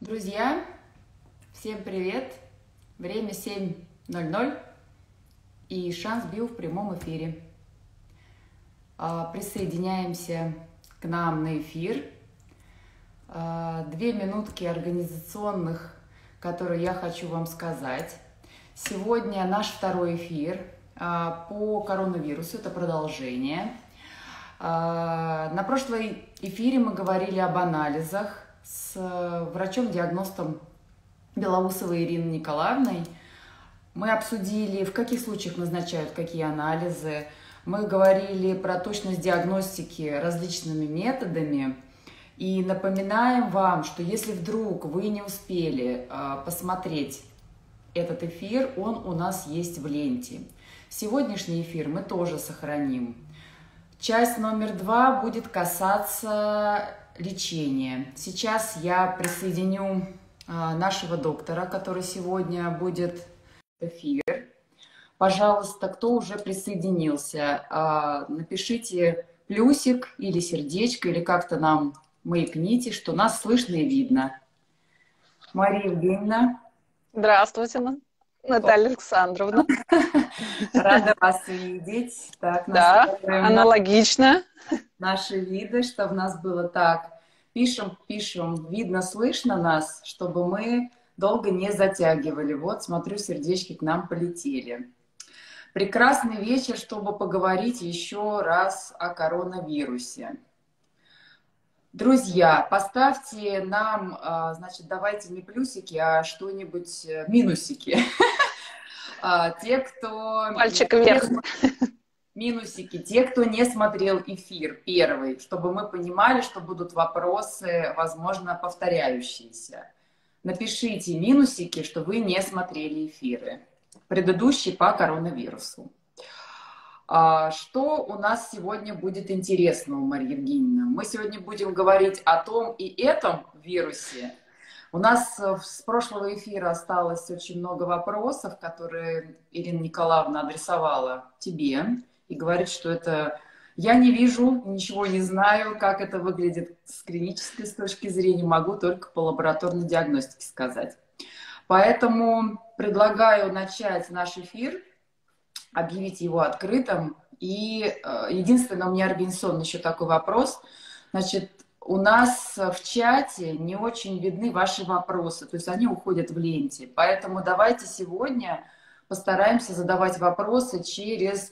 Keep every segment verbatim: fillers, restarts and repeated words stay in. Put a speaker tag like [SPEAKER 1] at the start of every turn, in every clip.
[SPEAKER 1] Друзья, всем привет! Время семь ноль ноль и Шанс Био в прямом эфире. Присоединяемся к нам на эфир. Две минутки организационных, которые я хочу вам сказать. Сегодня наш второй эфир по коронавирусу, это продолжение. На прошлом эфире мы говорили об анализах с врачом-диагностом Белоусовой Ириной Николаевной. Мы обсудили, в каких случаях назначают какие анализы. Мы говорили про точность диагностики различными методами. И напоминаем вам, что если вдруг вы не успели посмотреть этот эфир, он у нас есть в ленте. Сегодняшний эфир мы тоже сохраним. Часть номер два будет касаться лечения. Сейчас я присоединю нашего доктора, который сегодня будет в эфир. Пожалуйста, кто уже присоединился, напишите плюсик или сердечко, или как-то нам маякните, что нас слышно и видно. Мария Евгеньевна.
[SPEAKER 2] Здравствуйте, Наталья Александровна.
[SPEAKER 1] Рада вас видеть. Так,
[SPEAKER 2] да, аналогично.
[SPEAKER 1] Наши виды, чтобы нас было так. Пишем, пишем, видно, слышно нас, чтобы мы долго не затягивали. Вот, смотрю, сердечки к нам полетели. Прекрасный вечер, чтобы поговорить еще раз о коронавирусе. Друзья, поставьте нам, значит, давайте не плюсики, а что-нибудь, минусики. Те, кто...
[SPEAKER 2] Пальчик вверх.
[SPEAKER 1] Минусики. Те, кто не смотрел эфир первый, чтобы мы понимали, что будут вопросы, возможно, повторяющиеся. Напишите минусики, что вы не смотрели эфиры. Предыдущий по коронавирусу. Что у нас сегодня будет интересного, Марья Евгеньевна? Мы сегодня будем говорить о том и этом вирусе. У нас с прошлого эфира осталось очень много вопросов, которые Ирина Николаевна адресовала тебе. И говорит, что это я не вижу, ничего не знаю, как это выглядит с клинической с точки зрения, могу только по лабораторной диагностике сказать. Поэтому предлагаю начать наш эфир, объявить его открытым. И единственное, у меня организационный еще такой вопрос. Значит, у нас в чате не очень видны ваши вопросы, то есть они уходят в ленте. Поэтому давайте сегодня постараемся задавать вопросы через...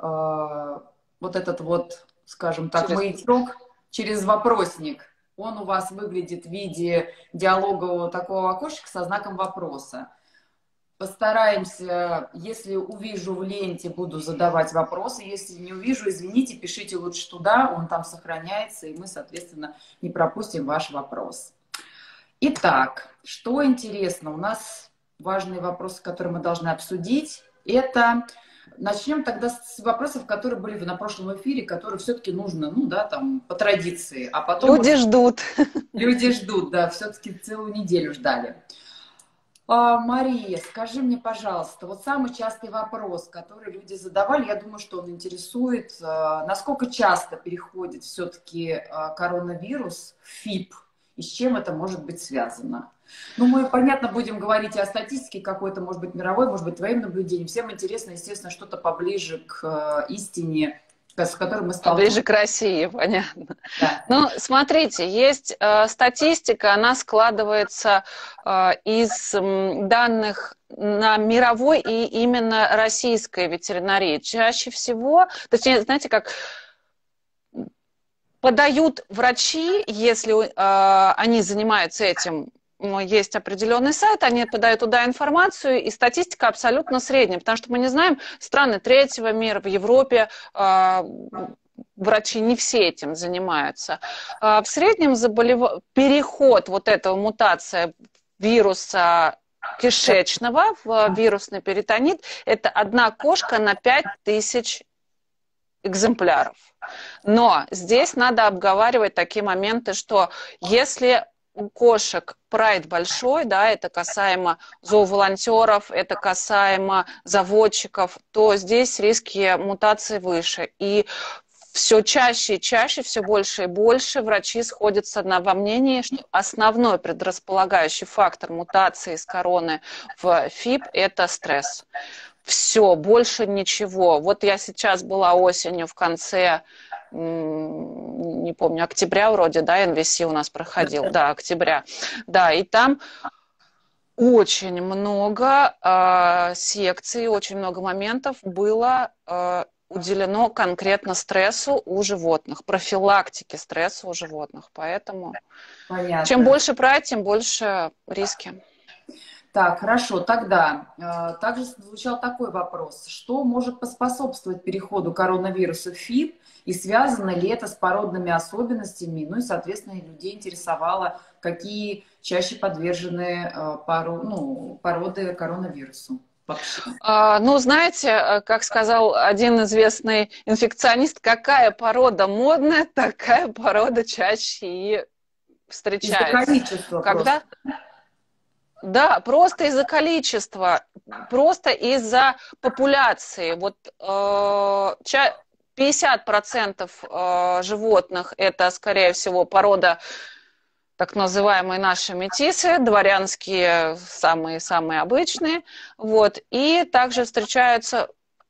[SPEAKER 1] вот этот вот, скажем так, через... маячок через вопросник. Он у вас выглядит в виде диалогового такого окошечка со знаком вопроса. Постараемся, если увижу в ленте, буду задавать вопросы. Если не увижу, извините, пишите лучше туда, он там сохраняется, и мы, соответственно, не пропустим ваш вопрос. Итак, что интересно, у нас важные вопросы, которые мы должны обсудить, это... Начнем тогда с вопросов, которые были на прошлом эфире, которые все-таки нужно, ну да, там, по традиции. А потом
[SPEAKER 2] люди ждут.
[SPEAKER 1] Люди ждут, да, все-таки целую неделю ждали. А, Мария, скажи мне, пожалуйста, вот самый частый вопрос, который люди задавали, я думаю, что он интересует, насколько часто переходит все-таки коронавирус в ФИП, и с чем это может быть связано? Ну, мы, понятно, будем говорить о статистике какой-то, может быть, мировой, может быть, твоим наблюдением. Всем интересно, естественно, что-то поближе к истине, с которой мы сталкиваемся.
[SPEAKER 2] Поближе к России, понятно.
[SPEAKER 1] Да.
[SPEAKER 2] Ну, смотрите, есть э, статистика, она складывается э, из э, данных на мировой и именно российской ветеринарии. Чаще всего, точнее, знаете, как... подают врачи, если э, они занимаются этим, есть определенный сайт, они подают туда информацию, и статистика абсолютно средняя, потому что мы не знаем, страны третьего мира, в Европе э, врачи не все этим занимаются. Э, в среднем заболев... переход, вот этого мутация вируса кишечного в вирусный перитонит, это одна кошка на пять тысяч экземпляров. Но здесь надо обговаривать такие моменты, что если у кошек прайд большой, да, это касаемо зооволонтеров, это касаемо заводчиков, то здесь риски мутации выше. И все чаще и чаще, все больше и больше врачи сходятся на, во мнении, что основной предрасполагающий фактор мутации из короны в ФИП – это стресс. Все, больше ничего. Вот я сейчас была осенью в конце, не помню, октября вроде, да, эн ви си у нас проходил, да, октября, да, и там очень много э, секций, очень много моментов было э, уделено конкретно стрессу у животных, профилактике стресса у животных. Поэтому
[SPEAKER 1] Понятно.
[SPEAKER 2] Чем больше брать, тем больше риски.
[SPEAKER 1] Так, хорошо. Тогда э, также звучал такой вопрос. Что может поспособствовать переходу коронавируса в ФИП? И связано ли это с породными особенностями? Ну и, соответственно, людей интересовало, какие чаще подвержены э, пору, ну, породы коронавирусу.
[SPEAKER 2] А, ну, знаете, как сказал один известный инфекционист, какая порода модная, такая порода чаще и встречается.
[SPEAKER 1] Из-за количества
[SPEAKER 2] Когда...
[SPEAKER 1] просто.
[SPEAKER 2] Да, просто из-за количества, просто из-за популяции. Вот э, пятьдесят процентов э, животных это, скорее всего, порода так называемые наши метисы, дворянские, самые-самые обычные. Вот. И также встречаются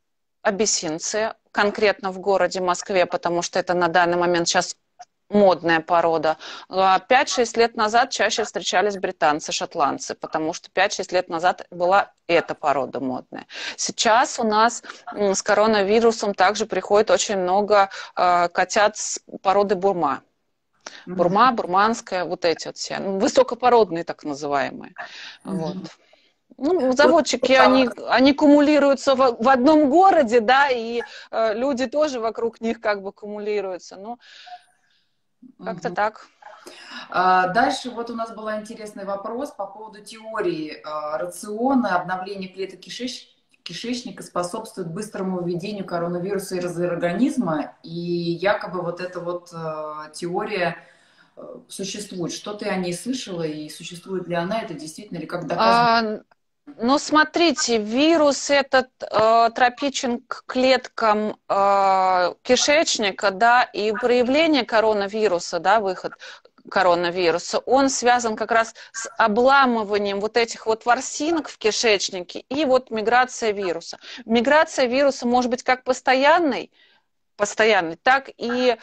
[SPEAKER 2] абиссинцы, конкретно в городе Москве, потому что это на данный момент сейчас модная порода. пять-шесть лет назад чаще встречались британцы, шотландцы, потому что пять-шесть лет назад была эта порода модная. Сейчас у нас с коронавирусом также приходит очень много котят с породы бурма. Бурма, бурманская, вот эти вот все. Высокопородные так называемые. Mm-hmm. Вот. Ну, заводчики, они, они кумулируются в, в одном городе, да, и э, люди тоже вокруг них как бы кумулируются. Ну, как-то угу. так.
[SPEAKER 1] А, дальше вот у нас был интересный вопрос по поводу теории а, рациона, обновления клеток кишеч... кишечника способствует быстрому выведению коронавируса из организма, и якобы вот эта вот а, теория а, существует. Что ты о ней слышала, и существует ли она, это действительно ли как доказано?
[SPEAKER 2] А... Ну, смотрите, вирус этот э, тропичен к клеткам э, кишечника, да, и проявление коронавируса, да, выход коронавируса, он связан как раз с обламыванием вот этих вот ворсинок в кишечнике и вот миграция вируса. Миграция вируса может быть как постоянной, постоянный, так и э,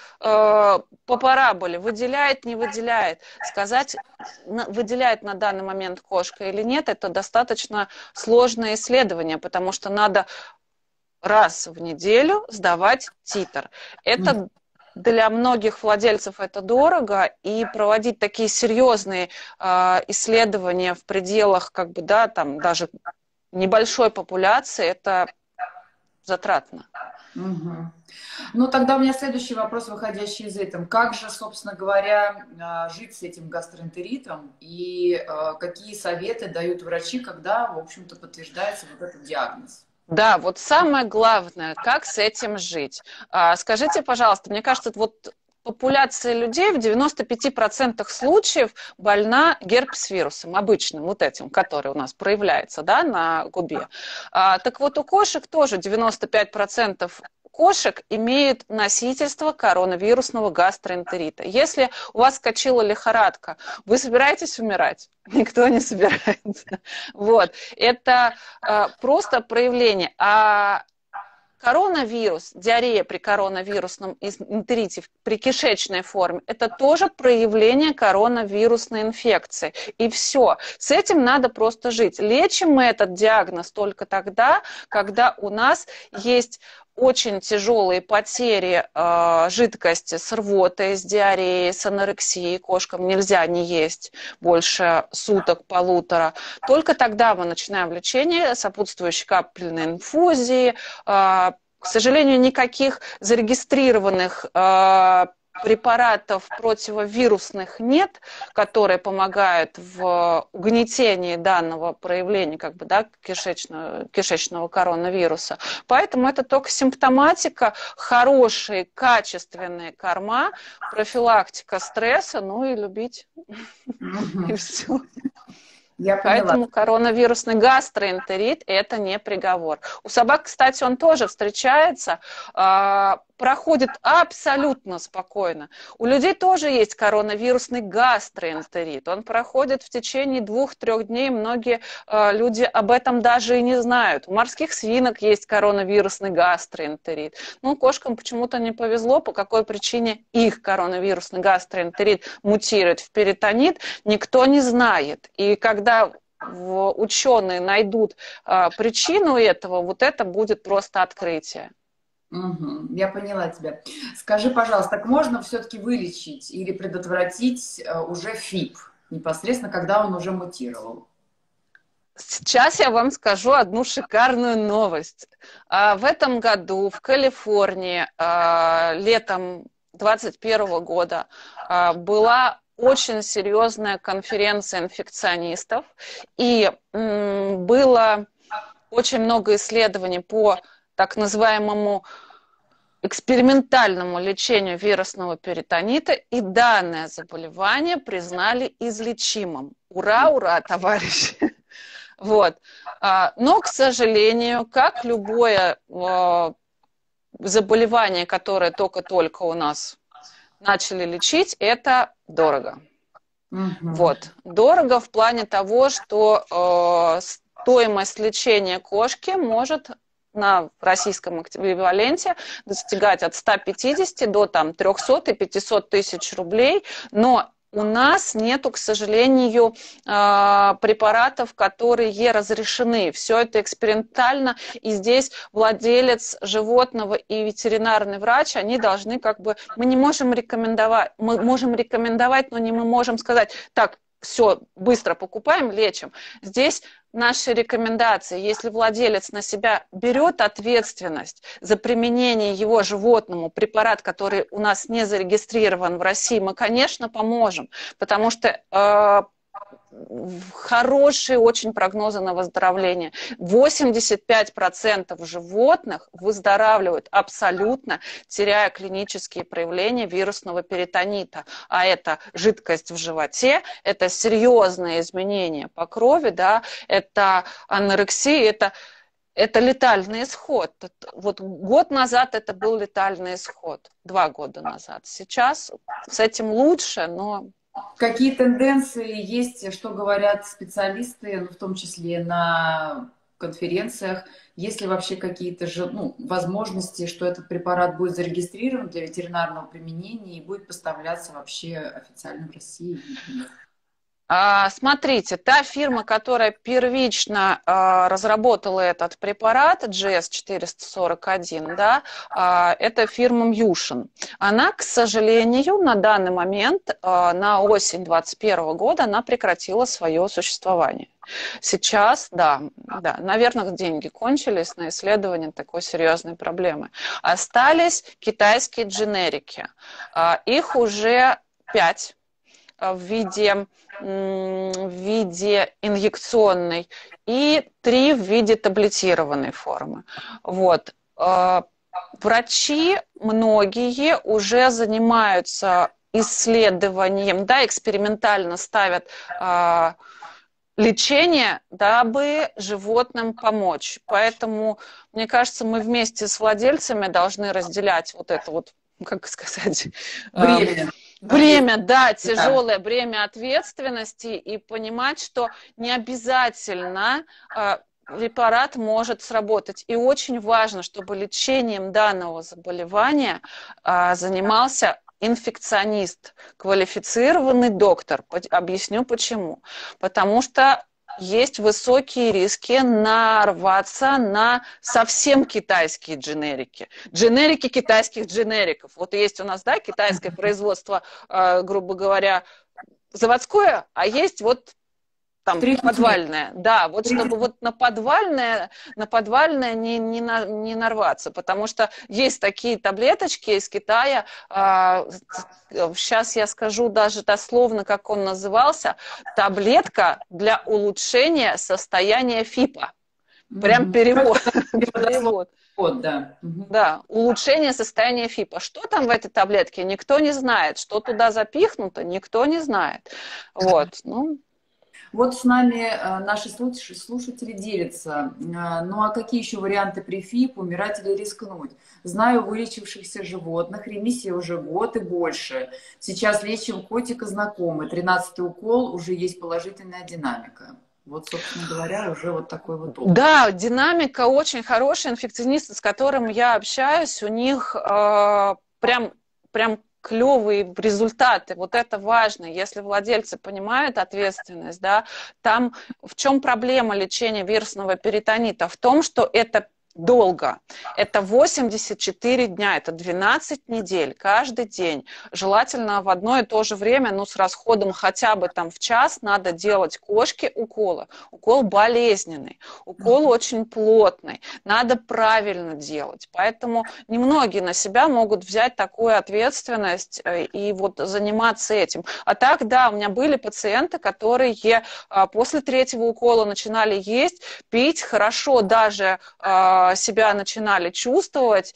[SPEAKER 2] по параболе, выделяет, не выделяет. Сказать, выделяет на данный момент кошка или нет, это достаточно сложное исследование, потому что надо раз в неделю сдавать титр. Это для многих владельцев это дорого, и проводить такие серьезные э, исследования в пределах, как бы, да, там даже небольшой популяции, это затратно.
[SPEAKER 1] Угу. Ну, тогда у меня следующий вопрос, выходящий из этого. Как же, собственно говоря, жить с этим гастроэнтеритом и какие советы дают врачи, когда, в общем-то, подтверждается вот этот диагноз?
[SPEAKER 2] Да, вот самое главное, как с этим жить. Скажите, пожалуйста, мне кажется, вот популяция людей в девяноста пяти процентах случаев больна герпес-вирусом, обычным, вот этим, который у нас проявляется, да, на губе. А, так вот, у кошек тоже девяносто пять процентов кошек имеют носительство коронавирусного гастроэнтерита. Если у вас скочила лихорадка, вы собираетесь умирать? Никто не собирается. Вот. Это а, просто проявление. А коронавирус, диарея при коронавирусном энтерите, при кишечной форме, это тоже проявление коронавирусной инфекции. И все. С этим надо просто жить. Лечим мы этот диагноз только тогда, когда у нас есть очень тяжелые потери э, жидкости с рвотой, с диареей, с анорексией. Кошкам нельзя не есть больше суток, полутора. Только тогда мы начинаем лечение, сопутствующей капельной инфузии. Э, к сожалению, никаких зарегистрированных э, препаратов противовирусных нет, которые помогают в угнетении данного проявления, как бы, да, кишечного, кишечного коронавируса. Поэтому это только симптоматика, хорошие, качественные корма, профилактика стресса, ну и любить. И все.
[SPEAKER 1] Я
[SPEAKER 2] Поэтому коронавирусный гастроэнтерит – это не приговор. У собак, кстати, он тоже встречается. проходит абсолютно спокойно. У людей тоже есть коронавирусный гастроэнтерит. Он проходит в течение двух-трех дней. Многие э, люди об этом даже и не знают. У морских свинок есть коронавирусный гастроэнтерит. Ну, кошкам почему-то не повезло, по какой причине их коронавирусный гастроэнтерит мутирует в перитонит, никто не знает. И когда ученые найдут а, причину этого, вот это будет просто открытие.
[SPEAKER 1] Угу, я поняла тебя. Скажи, пожалуйста, так можно все-таки вылечить или предотвратить уже ФИП, непосредственно, когда он уже мутировал?
[SPEAKER 2] Сейчас я вам скажу одну шикарную новость. В этом году в Калифорнии летом двадцать первого года была очень серьезная конференция инфекционистов, и было очень много исследований по так называемому экспериментальному лечению вирусного перитонита, и данное заболевание признали излечимым. Ура, ура, товарищи! Вот. Но, к сожалению, как любое заболевание, которое только-только у нас начали лечить, это дорого. Mm-hmm. Вот. Дорого в плане того, что э, стоимость лечения кошки может на российском эквиваленте достигать от ста пятидесяти до там, трёхсот и пятисот тысяч рублей, но у нас нету, к сожалению, препаратов, которые разрешены. Все это экспериментально, и здесь владелец животного и ветеринарный врач, они должны как бы... Мы не можем рекомендовать, мы можем рекомендовать, но не мы можем сказать, так, все, быстро покупаем, лечим. Здесь наши рекомендации, если владелец на себя берет ответственность за применение его животному препарат, который у нас не зарегистрирован в России, мы, конечно, поможем, потому что э, хорошие очень прогнозы на выздоровление. восемьдесят пять процентов животных выздоравливают абсолютно, теряя клинические проявления вирусного перитонита. А это жидкость в животе, это серьезные изменения по крови, да, это анорексия, это, это летальный исход. Вот год назад это был летальный исход, два года назад. Сейчас с этим лучше, но...
[SPEAKER 1] Какие тенденции есть, что говорят специалисты, в том числе на конференциях? Есть ли вообще какие-то же, ну, возможности, что этот препарат будет зарегистрирован для ветеринарного применения и будет поставляться вообще официально в России?
[SPEAKER 2] Смотрите, та фирма, которая первично э, разработала этот препарат, джи эс четыреста сорок один, да, э, это фирма Мьюшин. Она, к сожалению, на данный момент, э, на осень двадцать первого года, она прекратила свое существование. Сейчас, да, да, наверное, деньги кончились на исследование такой серьезной проблемы. Остались китайские дженерики. Э, их уже пять в виде, в виде инъекционной и три в виде таблетированной формы. Вот. Врачи многие уже занимаются исследованием, да, экспериментально ставят лечение, дабы животным помочь. Поэтому, мне кажется, мы вместе с владельцами должны разделять вот это вот, как сказать...
[SPEAKER 1] Время.
[SPEAKER 2] Бремя, да, тяжелое бремя ответственности, и понимать, что не обязательно э, препарат может сработать. И очень важно, чтобы лечением данного заболевания э, занимался инфекционист, квалифицированный доктор. Объясню почему. Потому что есть высокие риски нарваться на совсем китайские дженерики. Дженерики китайских дженериков. Вот есть у нас, да, китайское производство, э, грубо говоря, заводское, а есть вот там подвальное. Да, вот чтобы вот на подвальное, на подвальное не, не, на, не нарваться, потому что есть такие таблеточки из Китая, э, сейчас я скажу даже дословно, как он назывался, таблетка для улучшения состояния ФИПа. Прям перевод. перевод.
[SPEAKER 1] Вот, да.
[SPEAKER 2] Да, улучшение состояния ФИПа. Что там в этой таблетке, никто не знает. Что туда запихнуто, никто не знает. Вот, ну...
[SPEAKER 1] Вот с нами э, наши слуш- слушатели делятся. Э, Ну а какие еще варианты при ФИП, умирать или рискнуть? Знаю вылечившихся животных, ремиссия уже год и больше. Сейчас лечим котика знакомый, тринадцатый укол, уже есть положительная динамика. Вот, собственно говоря, уже вот такой вот опыт.
[SPEAKER 2] Да, динамика очень хорошая. Инфекционисты, с которым я общаюсь, у них э, прям, прям клевые результаты. Вот это важно. Если владельцы понимают ответственность, да, там в чем проблема лечения вирусного перитонита? В том, что это долго. Это восемьдесят четыре дня, это двенадцать недель, каждый день. Желательно в одно и то же время, ну, с расходом хотя бы там в час надо делать кошке уколы. Укол болезненный, укол очень плотный, надо правильно делать. Поэтому немногие на себя могут взять такую ответственность и вот заниматься этим. А так, да, у меня были пациенты, которые после третьего укола начинали есть, пить, хорошо даже себя начинали чувствовать.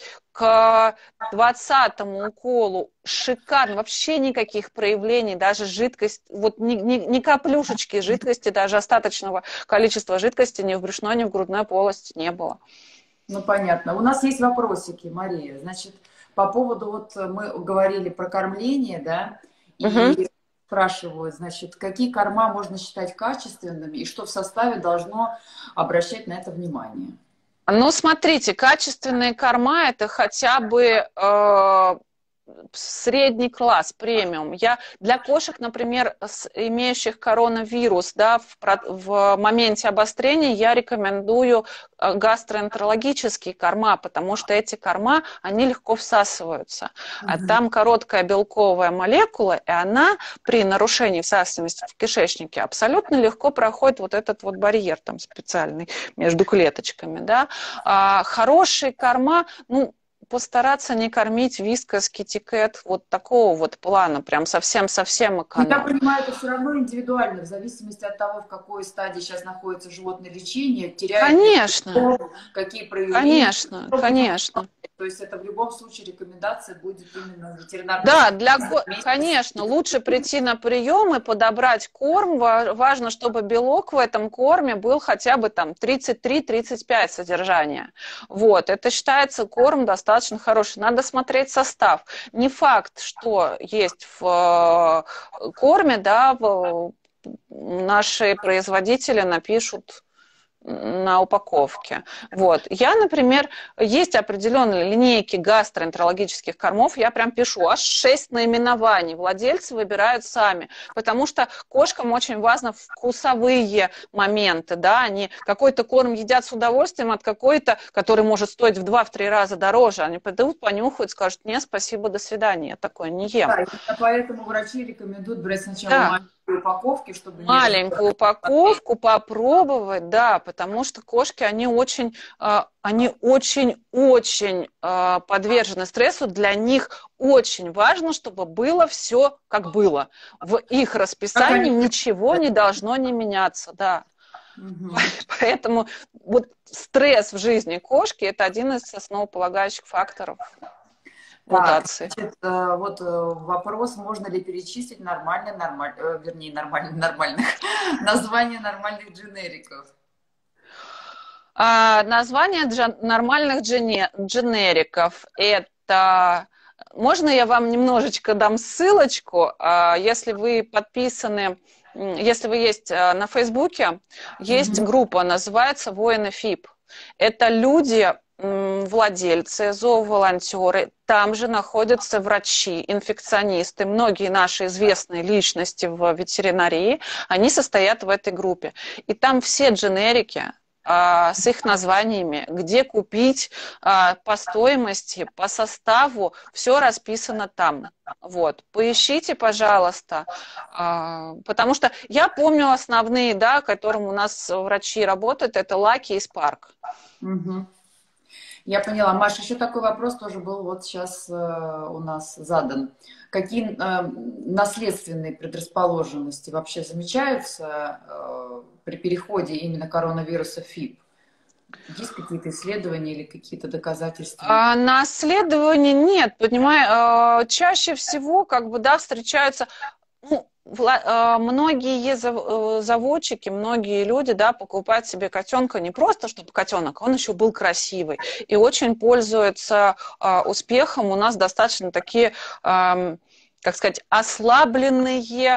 [SPEAKER 2] К двадцатому уколу шикарно, вообще никаких проявлений, даже жидкость, вот ни, ни, ни каплюшечки жидкости, даже остаточного количества жидкости ни в брюшной, ни в грудной полости не было.
[SPEAKER 1] Ну, понятно. У нас есть вопросики, Мария. Значит, по поводу, вот мы говорили про кормление, да, и
[SPEAKER 2] Угу.
[SPEAKER 1] спрашивают, значит, какие корма можно считать качественными и что в составе должно обращать на это внимание?
[SPEAKER 2] Ну, смотрите, качественные корма – это хотя бы э, средний класс, премиум. Я для кошек, например, с, имеющих коронавирус, да, в, в моменте обострения, я рекомендую гастроэнтерологические корма, потому что эти корма, они легко всасываются.
[SPEAKER 1] Угу.
[SPEAKER 2] А там короткая белковая молекула, и она при нарушении всасываемости в кишечнике абсолютно легко проходит вот этот вот барьер там специальный между клеточками, да. А хорошие корма, ну, постараться не кормить вискас, китикет, вот такого вот плана, прям совсем-совсем экономно.
[SPEAKER 1] Я понимаю, это все равно индивидуально, в зависимости от того, в какой стадии сейчас находится животное лечение, теряет
[SPEAKER 2] Конечно,
[SPEAKER 1] какие проявления.
[SPEAKER 2] Конечно, конечно.
[SPEAKER 1] То есть это в любом случае рекомендация будет именно ветеринарного.
[SPEAKER 2] Да, для, конечно, лучше прийти на прием и подобрать корм. Важно, чтобы белок в этом корме был хотя бы там тридцать три — тридцать пять содержания. Вот, это считается корм достаточно хороший. Надо смотреть состав. Не факт, что есть в корме, да, наши производители напишут на упаковке. Вот. Я, например, есть определенные линейки гастроэнтерологических кормов, я прям пишу аж шесть наименований. Владельцы выбирают сами, потому что кошкам очень важно вкусовые моменты, да, они какой-то корм едят с удовольствием от какой-то, который может стоить в два-три раза дороже, они придут, понюхают, скажут: нет, спасибо, до свидания, я такое не ем.
[SPEAKER 1] Да, поэтому врачи рекомендуют брать сначала
[SPEAKER 2] да.
[SPEAKER 1] маленькую упаковки, чтобы
[SPEAKER 2] маленькую упаковку попробовать, да, потому что кошки, они очень, они очень-очень подвержены стрессу, для них очень важно, чтобы было все как было. В их расписании ничего не должно не меняться, да. Угу. Поэтому вот стресс в жизни кошки – это один из основополагающих факторов.
[SPEAKER 1] Так, значит, вот вопрос, можно ли перечислить нормальные, нормаль... вернее, нормальных, нормальных, названия нормальных дженериков?
[SPEAKER 2] А, название джен... нормальных джене... дженериков – это… Можно я вам немножечко дам ссылочку, если вы подписаны, если вы есть на Фейсбуке, есть mm-hmm. группа, называется «Воины ФИП». Это люди… владельцы, зооволонтеры, там же находятся врачи, инфекционисты, многие наши известные личности в ветеринарии, они состоят в этой группе. И там все дженерики а, с их названиями, где купить, а, по стоимости, по составу, все расписано там. Вот, поищите, пожалуйста, а, потому что я помню основные, да, которым у нас врачи работают, это Лаки и Спарк.
[SPEAKER 1] Угу. Я поняла. Маша, еще такой вопрос тоже был вот сейчас э, у нас задан. Какие э, наследственные предрасположенности вообще замечаются э, при переходе именно коронавируса ФИП? Есть какие-то исследования или какие-то доказательства?
[SPEAKER 2] А, наследований нет, понимаешь, чаще всего как бы, да, встречаются… Ну, многие заводчики, многие люди, да, покупают себе котенка не просто, чтобы котенок, он еще был красивый. И очень пользуются успехом. У нас достаточно такие, как сказать, ослабленные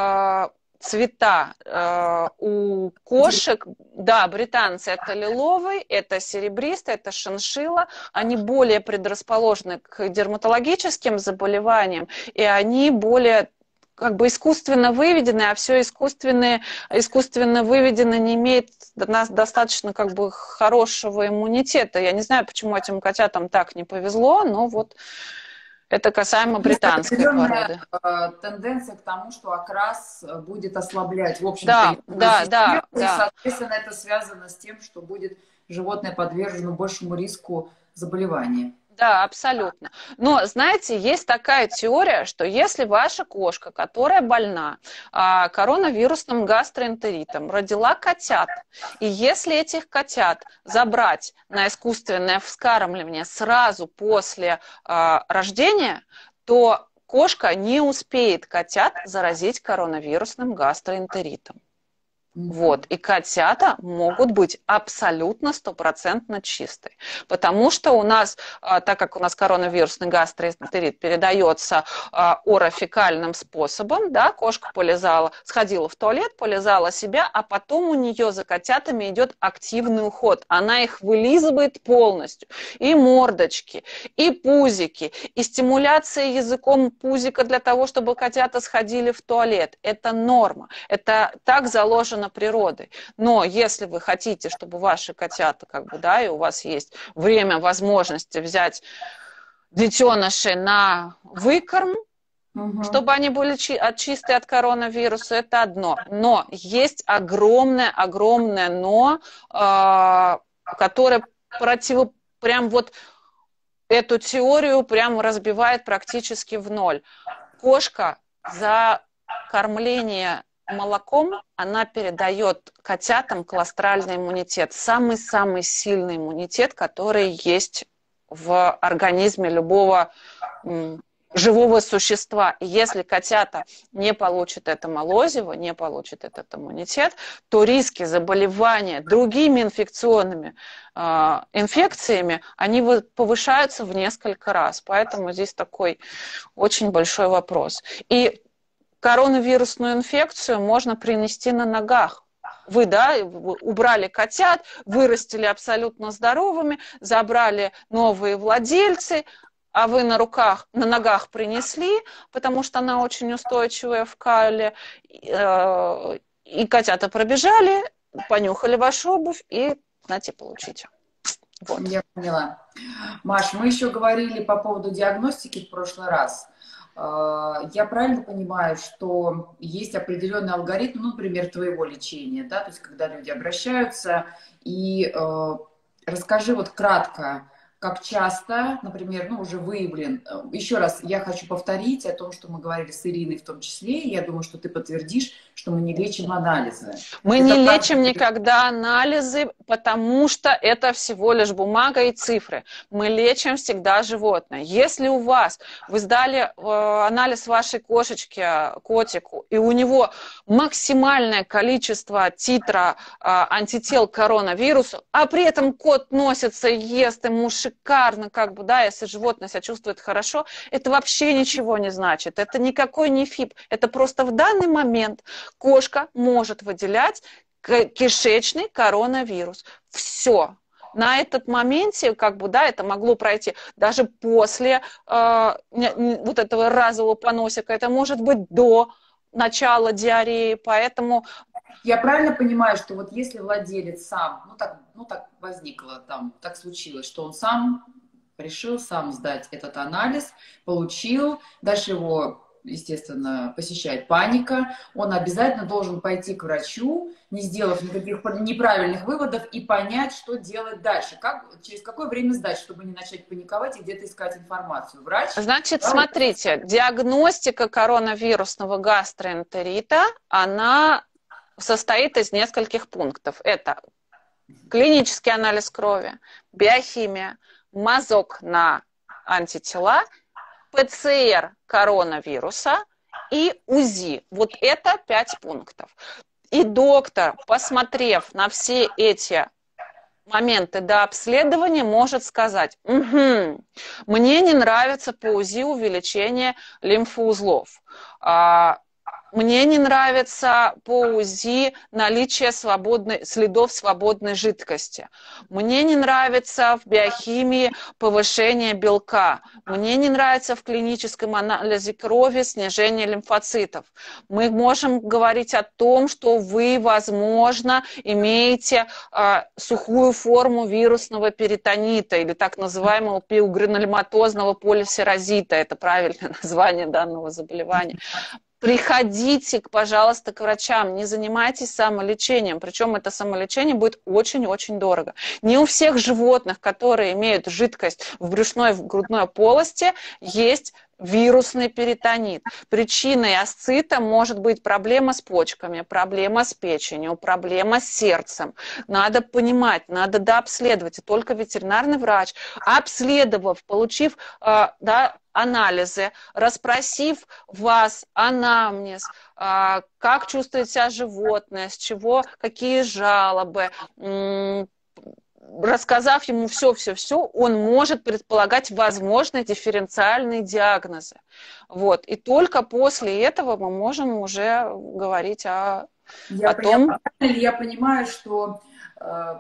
[SPEAKER 2] цвета э, у кошек, да, британцы это лиловый, это серебристый, это шиншилла, они более предрасположены к дерматологическим заболеваниям, и они более как бы искусственно выведены, а все искусственное, искусственно выведено не имеет у нас достаточно как бы хорошего иммунитета. Я не знаю, почему этим котятам так не повезло, но вот это касаемо британской породы.
[SPEAKER 1] Тенденция к тому, что окрас будет ослаблять, в общем-то,
[SPEAKER 2] да, да,
[SPEAKER 1] систему,
[SPEAKER 2] да,
[SPEAKER 1] и,
[SPEAKER 2] да.
[SPEAKER 1] соответственно, это связано с тем, что будет животное подвержено большему риску заболевания.
[SPEAKER 2] Да, абсолютно. Но, знаете, есть такая теория, что если ваша кошка, которая больна а, коронавирусным гастроэнтеритом, родила котят, и если этих котят забрать на искусственное вскармливание сразу после а, рождения, то кошка не успеет котят заразить коронавирусным гастроэнтеритом. Вот. И котята могут быть абсолютно стопроцентно чистые. Потому что у нас, так как у нас коронавирусный гастроэнтерит передается орофекальным способом, да, кошка полезала, сходила в туалет, полезала себя, а потом у нее за котятами идет активный уход. Она их вылизывает полностью. И мордочки, и пузики, и стимуляция языком пузика для того, чтобы котята сходили в туалет. Это норма. Это так заложено природой. Но если вы хотите, чтобы ваши котята, как бы, да, и у вас есть время, возможности взять детенышей на выкорм, угу. чтобы они были чи- чистые от коронавируса, это одно. Но есть огромное, огромное но, э, которое против, прям вот эту теорию прям разбивает практически в ноль. Кошка за кормление молоком, она передает котятам колостральный иммунитет. Самый-самый сильный иммунитет, который есть в организме любого м, живого существа. И если котята не получат это молозиво, не получат этот иммунитет, то риски заболевания другими инфекционными э, инфекциями, они повышаются в несколько раз. Поэтому здесь такой очень большой вопрос. И коронавирусную инфекцию можно принести на ногах. Вы, да, убрали котят, вырастили абсолютно здоровыми, забрали новые владельцы, а вы на руках, на ногах принесли, потому что она очень устойчивая в кале, и котята пробежали, понюхали вашу обувь и, знаете, получите.
[SPEAKER 1] Вот. Я поняла. Маш, мы еще говорили по поводу диагностики в прошлый раз. Я правильно понимаю, что есть определенный алгоритм, ну, например, твоего лечения, да, то есть когда люди обращаются, и э, расскажи вот кратко, как часто, например, ну, уже выявлен, еще раз я хочу повторить о том, что мы говорили с Ириной в том числе, и я думаю, что ты подтвердишь, что мы не лечим анализы.
[SPEAKER 2] Мы
[SPEAKER 1] это
[SPEAKER 2] не
[SPEAKER 1] так...
[SPEAKER 2] лечим никогда анализы, потому что это всего лишь бумага и цифры. Мы лечим всегда животное. Если у вас, вы сдали э, анализ вашей кошечки, котику, и у него максимальное количество титра э, антител к коронавирусу, а при этом кот носится, ест, ему шикарно, как бы, да, если животное себя чувствует хорошо, это вообще ничего не значит. Это никакой не ФИП. Это просто в данный момент кошка может выделять кишечный коронавирус. Все. На этот моменте, как бы, да, это могло пройти даже после э, вот этого разового поносика. Это может быть до начала диареи, поэтому...
[SPEAKER 1] Я правильно понимаю, что вот если владелец сам, ну так, ну так возникло там, так случилось, что он сам решил сам сдать этот анализ, получил, дальше его, естественно, посещает паника, он обязательно должен пойти к врачу, не сделав никаких неправильных выводов, и понять, что делать дальше. Как, через какое время сдать, чтобы не начать паниковать и где-то искать информацию? Врач?
[SPEAKER 2] Значит,
[SPEAKER 1] да,
[SPEAKER 2] смотрите,
[SPEAKER 1] вот...
[SPEAKER 2] диагностика коронавирусного гастроэнтерита, она состоит из нескольких пунктов. Это клинический анализ крови, биохимия, мазок на антитела, ПЦР коронавируса и УЗИ. Вот это пять пунктов. И доктор, посмотрев на все эти моменты до обследования, может сказать: угу, мне не нравится по УЗИ увеличение лимфоузлов, мне не нравится по УЗИ наличие свободной, следов свободной жидкости, мне не нравится в биохимии повышение белка, мне не нравится в клиническом анализе крови снижение лимфоцитов. Мы можем говорить о том, что вы, возможно, имеете э, сухую форму вирусного перитонита или так называемого пилгрануломатозного полисерозита. Это правильное название данного заболевания. Приходите, пожалуйста, к врачам, не занимайтесь самолечением, причем это самолечение будет очень-очень дорого. Не у всех животных, которые имеют жидкость в брюшной, в грудной полости, есть вирусный перитонит. Причиной асцита может быть проблема с почками, проблема с печенью, проблема с сердцем. Надо понимать, надо дообследовать. И только ветеринарный врач, обследовав, получив э, да, анализы, расспросив вас анамнез, э, как чувствует себя животное, с чего, какие жалобы, рассказав ему все-все-все, он может предполагать возможные дифференциальные диагнозы. Вот. И только после этого мы можем уже говорить о,
[SPEAKER 1] я,
[SPEAKER 2] о том...
[SPEAKER 1] Я, я понимаю, что э,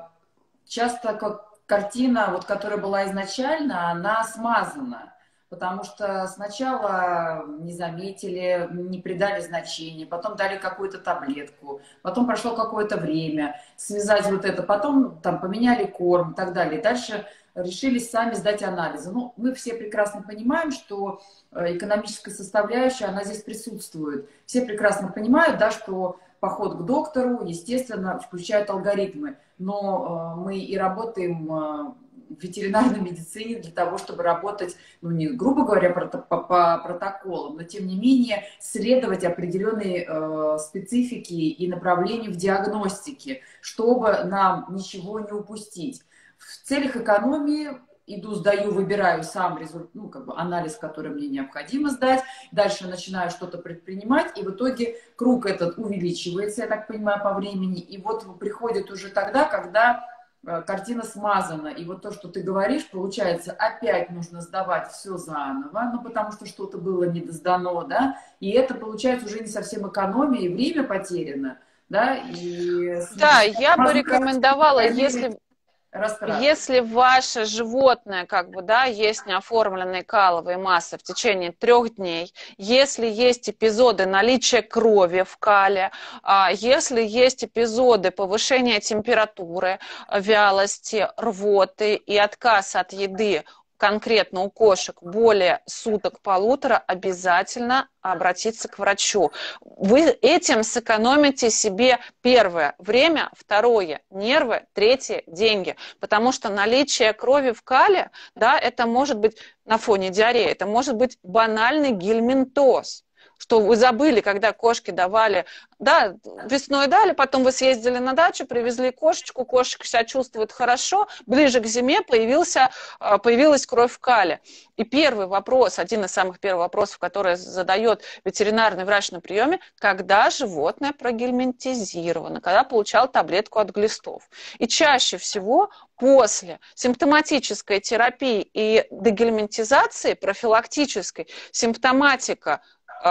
[SPEAKER 1] часто как картина, вот, которая была изначально, она смазана. Потому что сначала не заметили, не придали значения, потом дали какую-то таблетку, потом прошло какое-то время, связать вот это, потом там поменяли корм и так далее. И дальше решили сами сдать анализы. Ну, мы все прекрасно понимаем, что экономическая составляющая, она здесь присутствует. Все прекрасно понимают, да, что поход к доктору, естественно, включает алгоритмы. Но э, мы и работаем... Э, в ветеринарной медицине для того, чтобы работать, ну, не грубо говоря, по, по, по протоколам, но тем не менее следовать определенной э, специфике и направлению в диагностике, чтобы нам ничего не упустить. В целях экономии иду, сдаю, выбираю сам результат, ну, как бы анализ, который мне необходимо сдать, дальше начинаю что-то предпринимать, и в итоге круг этот увеличивается, я так понимаю, по времени, и вот приходит уже тогда, когда картина смазана. И вот то, что ты говоришь, получается, опять нужно сдавать все заново, ну, потому что что-то было недосдано, да, и это, получается, уже не совсем экономия, и время потеряно, да, и...
[SPEAKER 2] Да, я бы рекомендовала, если...
[SPEAKER 1] Растрат.
[SPEAKER 2] Если ваше животное, как бы, да, есть неоформленные каловые массы в течение трех дней, если есть эпизоды наличия крови в кале, если есть эпизоды повышения температуры, вялости, рвоты и отказ от еды, конкретно у кошек более суток-полутора, обязательно обратиться к врачу. Вы этим сэкономите себе первое время, второе нервы, третье деньги. Потому что наличие крови в кале, да, это может быть на фоне диареи, это может быть банальный гельминтоз. Что вы забыли, когда кошки давали, да, весной дали, потом вы съездили на дачу, привезли кошечку, кошечка себя чувствует хорошо, ближе к зиме появился, появилась кровь в кале. И первый вопрос, один из самых первых вопросов, который задает ветеринарный врач на приеме, когда животное прогельминтизировано, когда получал таблетку от глистов. И чаще всего после симптоматической терапии и дегельминтизации, профилактической, симптоматика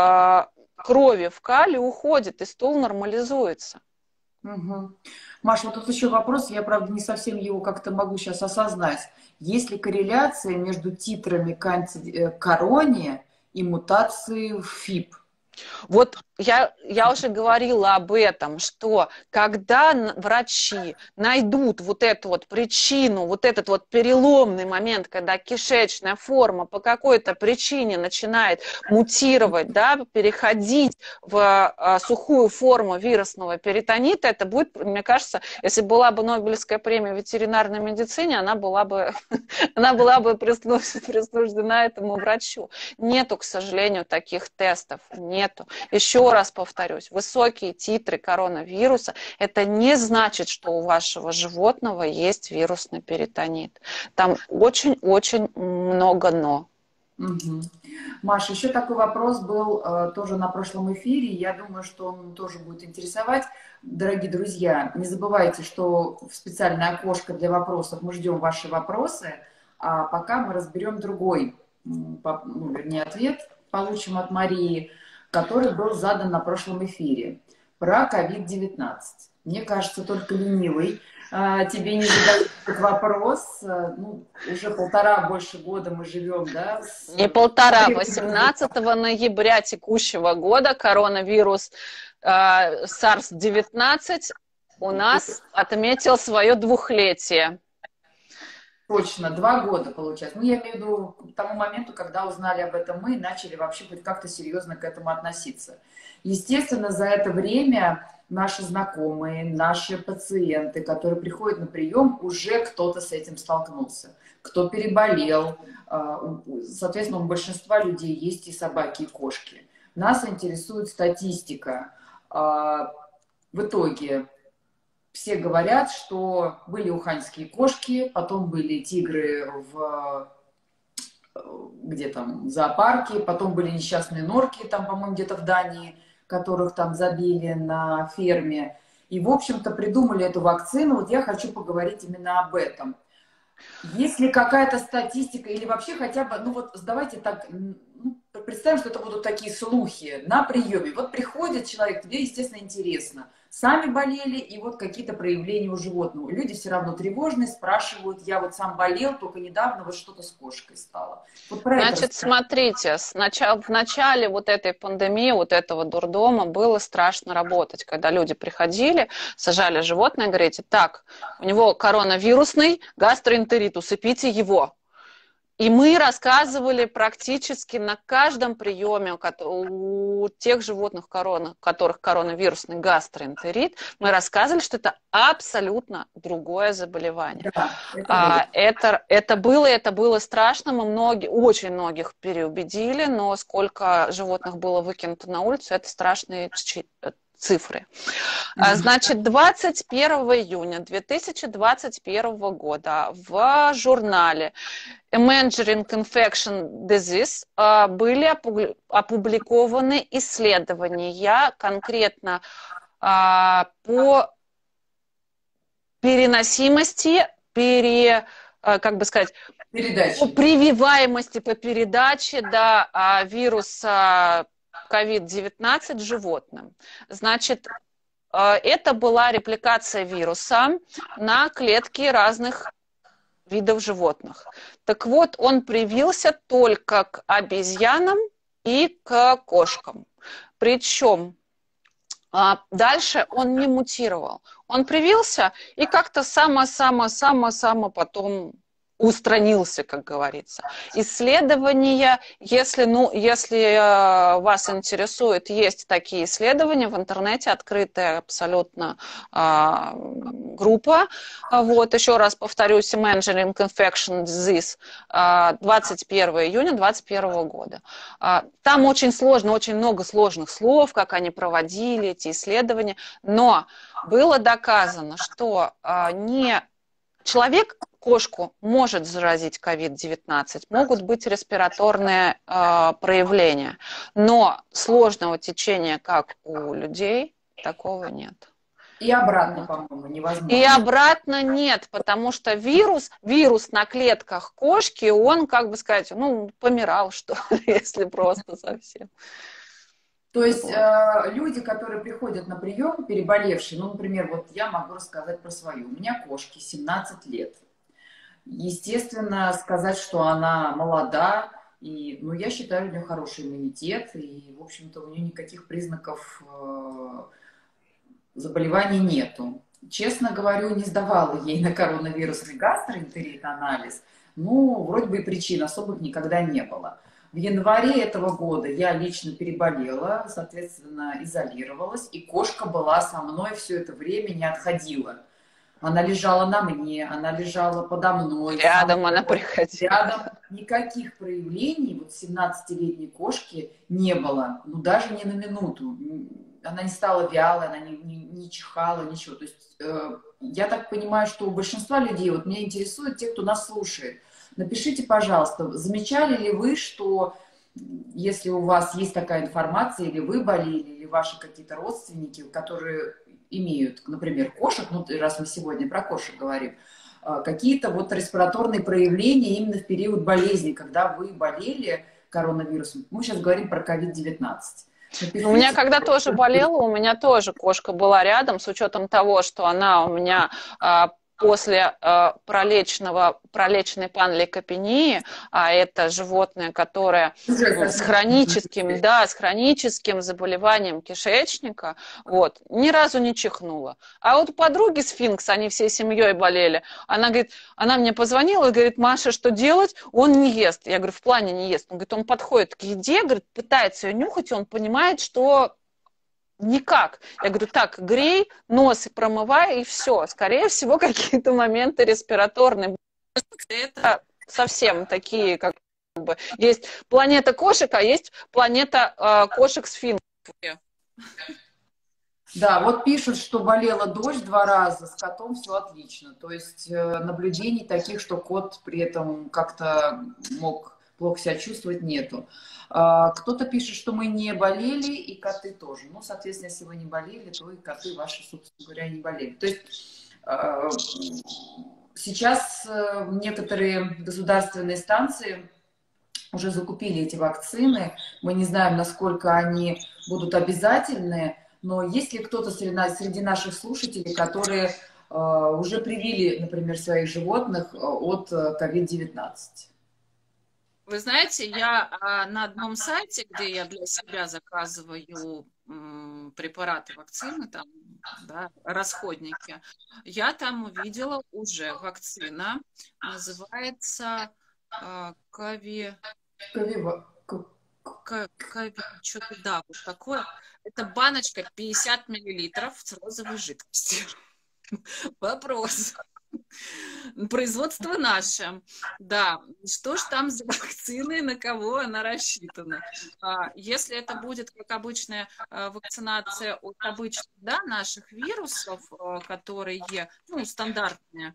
[SPEAKER 2] крови в кале уходит, и стул нормализуется.
[SPEAKER 1] Угу. Маша, вот тут еще вопрос, я, правда, не совсем его как-то могу сейчас осознать. Есть ли корреляция между титрами к антикороне и мутацией в ФИП?
[SPEAKER 2] Вот я, я уже говорила об этом, что когда врачи найдут вот эту вот причину, вот этот вот переломный момент, когда кишечная форма по какой-то причине начинает мутировать, да, переходить в а, сухую форму вирусного перитонита, это будет, мне кажется, если была бы Нобелевская премия в ветеринарной медицине, она была бы, она была бы присуждена этому врачу. Нету, к сожалению, таких тестов, нету. Еще раз повторюсь, высокие титры коронавируса, это не значит, что у вашего животного есть вирусный перитонит. Там очень-очень много «но».
[SPEAKER 1] Угу. Маша, еще такой вопрос был э, тоже на прошлом эфире. Я думаю, что он тоже будет интересовать. Дорогие друзья, не забывайте, что в специальное окошко для вопросов мы ждем ваши вопросы, а пока мы разберем другой, ну, вернее, ответ получим от Марии, который был задан на прошлом эфире про ковид девятнадцать. Мне кажется, только ленивый а, тебе не задают этот вопрос. Ну, уже полтора больше года мы живем, да? С...
[SPEAKER 2] Не полтора, восемнадцатого ноября текущего года коронавирус э, SARS девятнадцать у нас отметил свое двухлетие.
[SPEAKER 1] Точно, два года получается. Ну, я имею в виду к тому моменту, когда узнали об этом мы и начали вообще хоть как-то серьезно к этому относиться. Естественно, за это время наши знакомые, наши пациенты, которые приходят на прием, уже кто-то с этим столкнулся. Кто переболел. Соответственно, у большинства людей есть и собаки, и кошки. Нас интересует статистика. В итоге все говорят, что были уханьские кошки, потом были тигры в где там в зоопарке, потом были несчастные норки, там, по-моему, где-то в Дании, которых там забили на ферме. И, в общем-то, придумали эту вакцину. Вот я хочу поговорить именно об этом. Есть ли какая-то статистика или вообще хотя бы, ну вот давайте так, ну, представим, что это будут такие слухи на приеме. Вот приходит человек, тебе, естественно, интересно. Сами болели, и вот какие-то проявления у животного. Люди все равно тревожные, спрашивают, я вот сам болел, только недавно вот что-то с кошкой стало. Вот про
[SPEAKER 2] Значит,
[SPEAKER 1] это
[SPEAKER 2] смотрите, сначала, в начале вот этой пандемии, вот этого дурдома было страшно работать, когда люди приходили, сажали животное, говорите, так, у него коронавирусный гастроэнтерит, усыпите его. И мы рассказывали практически на каждом приеме у тех животных, у которых коронавирусный гастроэнтерит, мы рассказывали, что это абсолютно другое заболевание. Да, это, а, это, это было, это было страшно, мы многие, очень многих переубедили, но сколько животных было выкинуто на улицу, это страшные цифры. Значит, двадцать первого июня две тысячи двадцать первого года в журнале Emerging Infection Disease были опубликованы исследования конкретно по переносимости, пере, как бы сказать,
[SPEAKER 1] передачи.
[SPEAKER 2] По прививаемости, по передаче да, вируса ковид девятнадцать животным. Значит, это была репликация вируса на клетки разных видов животных. Так вот, он привился только к обезьянам и к кошкам. Причем дальше он не мутировал. Он привился и как-то само-само-само-само потом устранился, как говорится. Исследования, если, ну, если э, вас интересует, есть такие исследования в интернете, открытая абсолютно э, группа. Вот, еще раз повторюсь, Emerging Infection Disease, э, двадцать первого июня две тысячи двадцать первого года. Э, там очень сложно, очень много сложных слов, как они проводили эти исследования, но было доказано, что э, не человек кошку может заразить ковид девятнадцать, могут быть респираторные э, проявления, но сложного течения, как у людей, такого нет.
[SPEAKER 1] И обратно, по-моему, невозможно.
[SPEAKER 2] И обратно нет, потому что вирус, вирус на клетках кошки, он, как бы сказать, ну, помирал, что ли, если просто совсем.
[SPEAKER 1] То есть вот. э, люди, которые приходят на прием, переболевшие, ну, например, вот я могу рассказать про свою. У меня кошке семнадцать лет. Естественно, сказать, что она молода, и, ну, я считаю, у нее хороший иммунитет, и, в общем-то, у нее никаких признаков э, заболеваний нету. Честно говорю, не сдавала ей на коронавирусный гастроэнтерит анализ, ну, вроде бы и причин особых никогда не было. В январе этого года я лично переболела, соответственно, изолировалась, и кошка была со мной все это время, не отходила. Она лежала на мне, она лежала подо мной.
[SPEAKER 2] Рядом она приходила.
[SPEAKER 1] Рядом. Никаких проявлений вот семнадцатилетней кошки не было, ну даже не на минуту. Она не стала вялой, она не, не, не чихала, ничего. То есть э, я так понимаю, что у большинства людей, вот меня интересует те, кто нас слушает. Напишите, пожалуйста, замечали ли вы, что если у вас есть такая информация, или вы болели, или ваши какие-то родственники, которые имеют, например, кошек, ну, раз мы сегодня про кошек говорим, какие-то вот респираторные проявления именно в период болезни, когда вы болели коронавирусом. Мы сейчас говорим про ковид девятнадцать.
[SPEAKER 2] У меня когда тоже болела, у меня тоже кошка была рядом, с учетом того, что она у меня а, после а, пролеченного, пролеченной панлейкопении, а это животное, которое с хроническим, да, с хроническим заболеванием кишечника, вот, ни разу не чихнула. А вот у подруги сфинкс, они всей семьей болели, она говорит, она мне позвонила и говорит: Маша, что делать? Он не ест. Я говорю, в плане не ест. Он говорит, он подходит к еде, говорит, пытается ее нюхать, и он понимает, что никак. Я говорю, так, грей, нос и промывай, и все. Скорее всего, какие-то моменты респираторные. Это совсем такие, как бы, есть планета кошек, а есть планета э, кошек-сфинксов.
[SPEAKER 1] Да, вот пишут, что болела дочь два раза, с котом все отлично. То есть э, наблюдений таких, что кот при этом как-то мог плохо себя чувствовать, нету. А, кто-то пишет, что мы не болели, и коты тоже. Ну, соответственно, если вы не болели, то и коты ваши, собственно говоря, не болели. То есть э, сейчас э, некоторые государственные станции уже закупили эти вакцины. Мы не знаем, насколько они будут обязательны, но есть ли кто-то среди, среди наших слушателей, которые э, уже привили, например, своих животных от ковид девятнадцать?
[SPEAKER 3] Вы знаете, я а, на одном сайте, где я для себя заказываю м, препараты, вакцины, там, да, расходники, я там увидела уже вакцина, называется а, Кави... Кави... Что-то, да, вот такое. Это баночка пятьдесят миллилитров с розовой жидкостью. Вопрос. Производство наше. Да. Что ж там за вакцины, на кого она рассчитана? Если это будет как обычная вакцинация от обычных, да, наших вирусов, которые, ну, стандартные,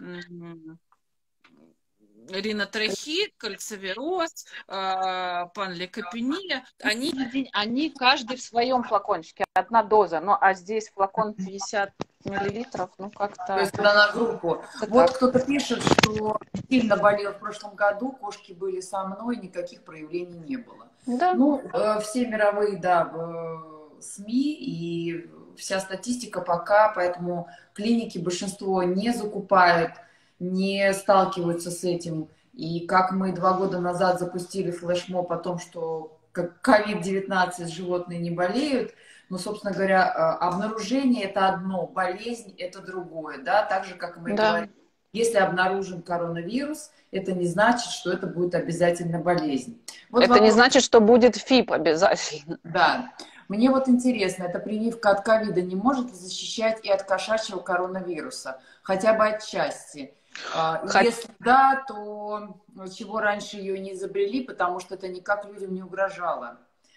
[SPEAKER 3] ринотрахит, кальцивироз, панлейкопения,
[SPEAKER 2] они, они каждый в своем флакончике, одна доза, ну а здесь флакон пятьдесят миллилитров, ну как-то...
[SPEAKER 1] То есть это на группу. Это вот кто-то пишет, что сильно болел в прошлом году, кошки были со мной, никаких проявлений не было.
[SPEAKER 2] Да.
[SPEAKER 1] Ну, все мировые, да, СМИ и вся статистика пока, поэтому клиники большинство не закупают, не сталкиваются с этим. И как мы два года назад запустили флешмоб о том, что ковид девятнадцать животные не болеют, но, собственно говоря, обнаружение – это одно, болезнь – это другое. Да? Так же, как мы да. говорим, если обнаружен коронавирус, это не значит, что это будет обязательно болезнь. Вот
[SPEAKER 2] это вопрос... не значит, что будет ФИП обязательно.
[SPEAKER 1] Да. Мне вот интересно, эта прививка от ковида не может ли защищать и от кошачьего коронавируса? Хотя бы отчасти. Хоть... Если да, то чего раньше ее не изобрели, потому что это никак людям не угрожало.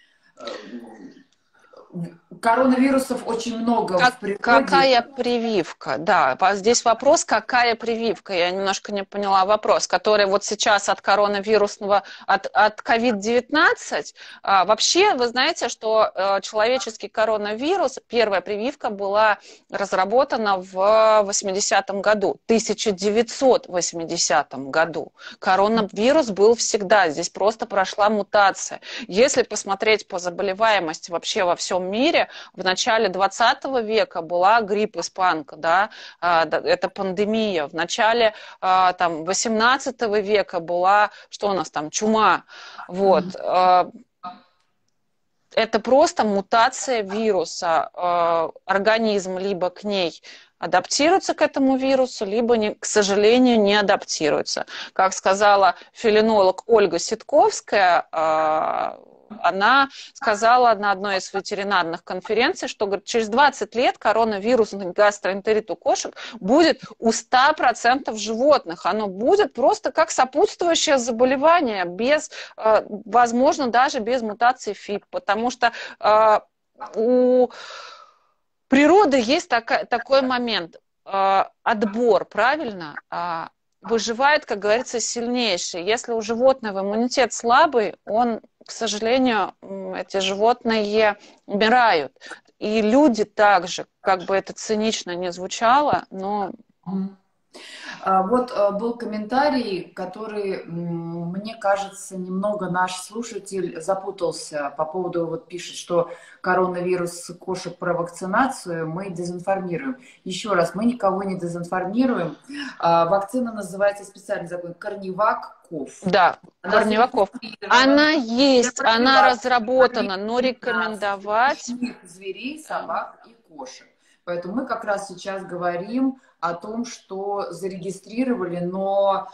[SPEAKER 1] Коронавирусов очень много
[SPEAKER 2] как,
[SPEAKER 1] в природе.
[SPEAKER 2] Какая прививка? Да, здесь вопрос, какая прививка? Я немножко не поняла вопрос, который вот сейчас от коронавирусного, от, от ковид девятнадцать. А, вообще, вы знаете, что а, человеческий коронавирус, первая прививка была разработана в восьмидесятом году, тысяча девятьсот восьмидесятом году. Коронавирус был всегда, здесь просто прошла мутация. Если посмотреть по заболеваемости вообще во всем мире, в начале двадцатого века была грипп испанка, да, это пандемия. В начале там, восемнадцатого века была, что у нас там, чума. Вот. Это просто мутация вируса. Организм либо к ней адаптируется к этому вирусу, либо, не, к сожалению, не адаптируется. Как сказала фелинолог Ольга Ситковская, она сказала на одной из ветеринарных конференций, что говорит, через двадцать лет коронавирусный гастроэнтерит у кошек будет у ста процентов животных. Оно будет просто как сопутствующее заболевание, без, возможно, даже без мутации ФИП, потому что у природы есть такая, такой момент. Отбор, правильно? Выживает, как говорится, сильнейший. Если у животного иммунитет слабый, он к сожалению, эти животные умирают. И люди также, как бы это цинично не звучало, но...
[SPEAKER 1] Вот был комментарий, который, мне кажется, немного наш слушатель запутался по поводу, вот пишет, что коронавирус кошек про вакцинацию мы дезинформируем. Еще раз, мы никого не дезинформируем. Вакцина называется специальный закон Корневак-Ков.
[SPEAKER 2] Да, Корневак-Ков. Она есть, она разработана, но рекомендовать...
[SPEAKER 1] Зверей, собак и кошек. Поэтому мы как раз сейчас говорим о том, что зарегистрировали, но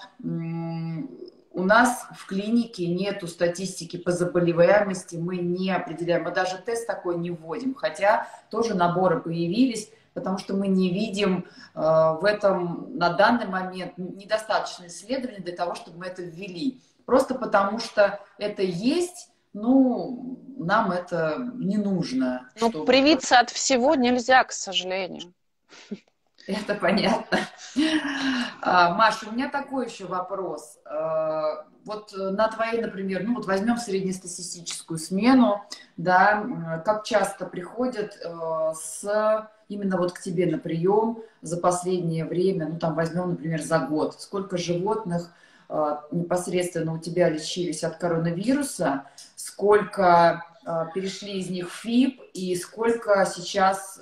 [SPEAKER 1] у нас в клинике нету статистики по заболеваемости, мы не определяем, мы даже тест такой не вводим, хотя тоже наборы появились, потому что мы не видим э, в этом на данный момент недостаточно исследований для того, чтобы мы это ввели. Просто потому что это есть, ну, нам это не нужно.
[SPEAKER 2] Ну,
[SPEAKER 1] чтобы...
[SPEAKER 2] привиться от всего нельзя, к сожалению.
[SPEAKER 1] Это понятно. Маша, у меня такой еще вопрос. Вот на твоей, например, ну вот возьмем среднестатистическую смену, да, как часто приходят с именно вот к тебе на прием за последнее время, ну там возьмем, например, за год, сколько животных непосредственно у тебя лечились от коронавируса, сколько перешли из них в ФИП и сколько сейчас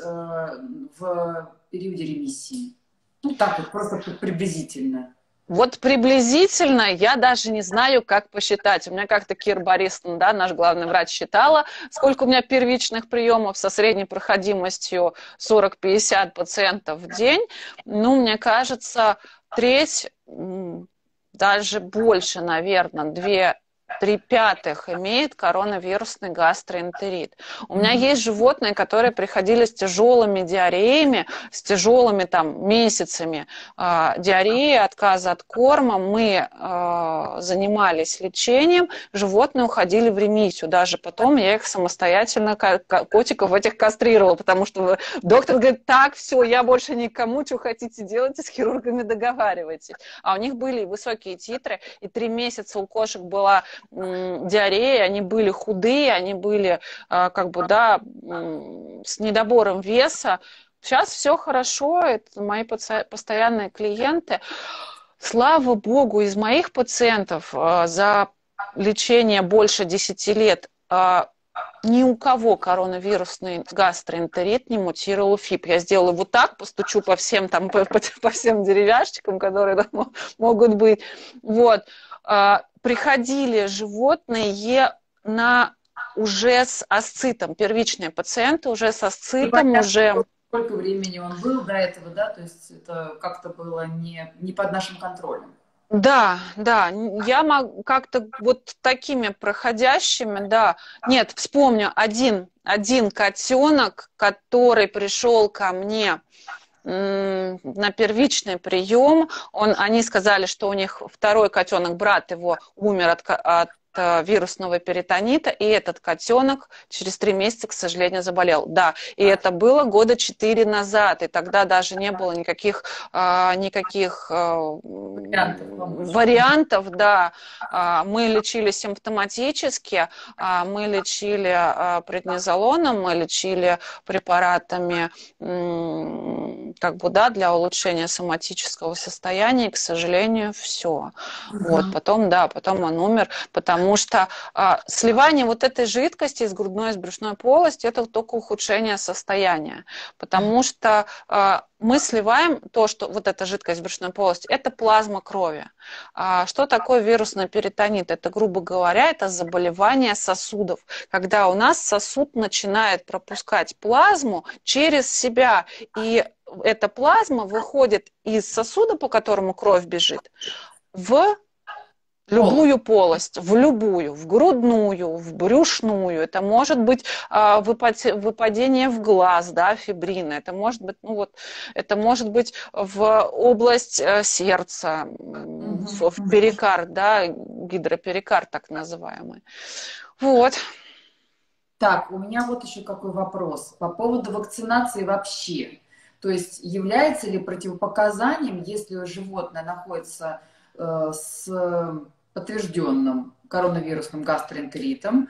[SPEAKER 1] в периоде ремиссии? Ну, так вот, просто приблизительно.
[SPEAKER 2] Вот приблизительно я даже не знаю, как посчитать. У меня как-то Кира Борисовна, да, наш главный врач, считала, сколько у меня первичных приемов со средней проходимостью сорок-пятьдесят пациентов в день. Ну, мне кажется, треть, даже больше, наверное, две три пятых имеет коронавирусный гастроэнтерит. У меня есть животные, которые приходили с тяжелыми диареями, с тяжелыми там месяцами э, диареи, отказа от корма. Мы э, занимались лечением, животные уходили в ремиссию. Даже потом я их самостоятельно, котиков этих кастрировала, потому что доктор говорит, так, все, я больше никому, что хотите делайте, с хирургами договаривайтесь. А у них были высокие титры, и три месяца у кошек была диареи, они были худые, они были как бы, да, с недобором веса. Сейчас все хорошо, это мои постоянные клиенты. Слава богу, из моих пациентов за лечение больше десяти лет ни у кого коронавирусный гастроэнтерит не мутировал в ФИП. Я сделаю вот так, постучу по всем, там, по, по всем деревяшечкам, которые там могут быть. Вот. Приходили животные на уже с асцитом, первичные пациенты уже с асцитом, уже...
[SPEAKER 1] Сколько времени он был до этого, да? То есть это как-то было не, не под нашим контролем.
[SPEAKER 2] Да, да, я могу как-то вот такими проходящими, да. Нет, вспомню, один, один котенок, который пришел ко мне на первичный прием, он, они сказали, что у них второй котенок, брат его, умер от, от вирусного перитонита, и этот котенок через три месяца, к сожалению, заболел. Да, и это было года четыре назад, и тогда даже не было никаких, а, никаких а, вариантов, вариантов, да. А, мы лечили симптоматически, а, мы лечили а, преднизолоном, мы лечили препаратами, как бы, да, для улучшения соматического состояния, и, к сожалению, все. Mm-hmm. Вот, потом, да, потом он умер, потому Потому что а, сливание вот этой жидкости из грудной и из брюшной полости – это только ухудшение состояния. Потому что а, мы сливаем то, что вот эта жидкость в брюшной полости – это плазма крови. А, что такое вирусный перитонит? Это, грубо говоря, это заболевание сосудов. Когда у нас сосуд начинает пропускать плазму через себя, и эта плазма выходит из сосуда, по которому кровь бежит, в любую полость, в любую, в грудную, в брюшную. Это может быть а, выпадение в глаз, да, фибрина. Это может быть, ну вот, это может быть в область а, сердца, mm-hmm. в, в перикард, да, гидроперикард так называемый. Вот.
[SPEAKER 1] Так, у меня вот еще какой вопрос по поводу вакцинации вообще. То есть является ли противопоказанием, если животное находится э, с подтвержденным коронавирусным гастроэнтеритом.